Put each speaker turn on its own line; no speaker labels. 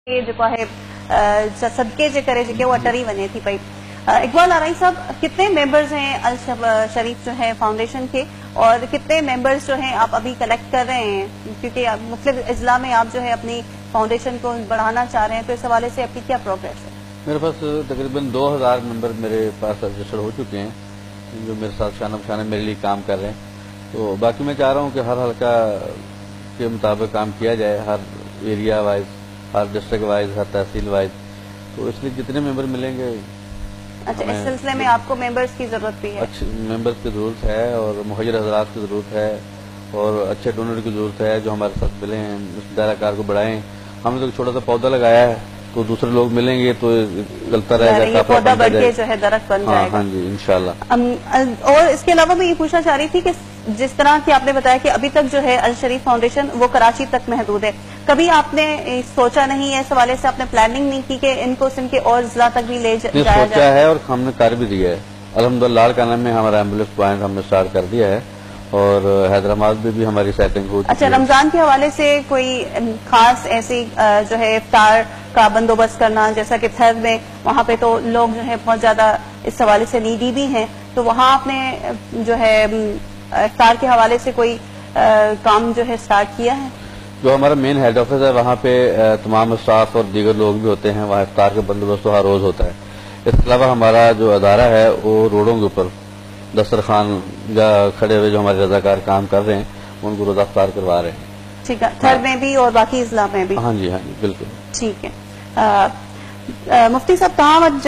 जेको आहे सदके जे करे जेके वो अटरी वञे थी पई। इकबाल आरई साहब, कितने मेंबर्स हैं अल शरीफ जो है फाउंडेशन के, और कितने मेंबर्स जो हैं आप अभी कलेक्ट कर रहे हैं, क्योंकि मुख्तलिफ अजला में आप जो है अपनी फाउंडेशन को बढ़ाना चाह रहे हैं, तो इस हवाले से आपकी क्या प्रोग्रेस है? मेरे पास
तकरीबन 2000 मेंबर मेरे पास रजिस्टर हो चुके हैं, जो मेरे साथ शाना बशाना मेरे लिए काम कर रहे हैं। तो बाकी मैं चाह रहा हूँ कि हर हल्का के मुताबिक काम किया जाए, हर एरिया वाइज, हर डिस्ट्रिक्ट वाइज, हर तहसील वाइज। तो इसलिए जितने मेंबर मिलेंगे।
अच्छा, इस सिलसिले में आपको मेंबर्स की जरूरत भी है?
अच्छे मेंबर्स की जरूरत है, और मुहैयर हजरात की जरूरत है, और अच्छे डोनर की जरूरत है जो हमारे साथ मिले हैं, इस दायराकार को बढ़ाएं। हमने तो छोटा सा पौधा लगाया है, तो दूसरे लोग मिलेंगे तो गलता रहेगा,
पौधा बढ़ के जो है दरख्त बन जाएगा।
हाँ जी, इंशाल्लाह।
और इसके अलावा मैं ये पूछना चाह रही थी कि जिस तरह की आपने बताया कि अभी तक जो है अल शरीफ फाउंडेशन वो कराची तक महदूद है, कभी आपने सोचा नहीं है, इस हवाले से आपने प्लानिंग नहीं की कि इनको सिंध के और जिला तक भी ले जाया जाए?
सोचा है और हमने कर भी दिया है अल्हम्दुलिल्लाह। लाल काना में हमारा एम्बुलेंस पॉइंट हमने स्टार्ट कर दिया है, और हैदराबाद में भी हमारी सेटिंग हो चुकी है।
अच्छा, रमजान के हवाले से कोई खास ऐसी जो है इफ्तार का बंदोबस्त करना, जैसा कि थर्ड में वहाँ पे तो लोग जो है बहुत ज्यादा इस हवाले से नीडी भी हैं, तो वहाँ आपने जो है इफ्तार के हवाले से कोई काम जो है स्टार्ट किया है?
जो हमारा मेन हेड ऑफिस है वहाँ पे तमाम स्टाफ और दीगर लोग भी होते हैं, वहाँ इफ्तार का बंदोबस्त तो हर रोज होता है। इसके अलावा हमारा जो अदारा है वो रोडों के ऊपर दस्तरखान खड़े हुए जो हमारे रजाकार काम कर रहे हैं, उनको रोजा इफ्तार करवा रहे हैं।
ठीक है, थर में भी और बाकी इस्लाम में भी?
हाँ जी, बिल्कुल।
ठीक है। मुफ्ती साहब, कहाँ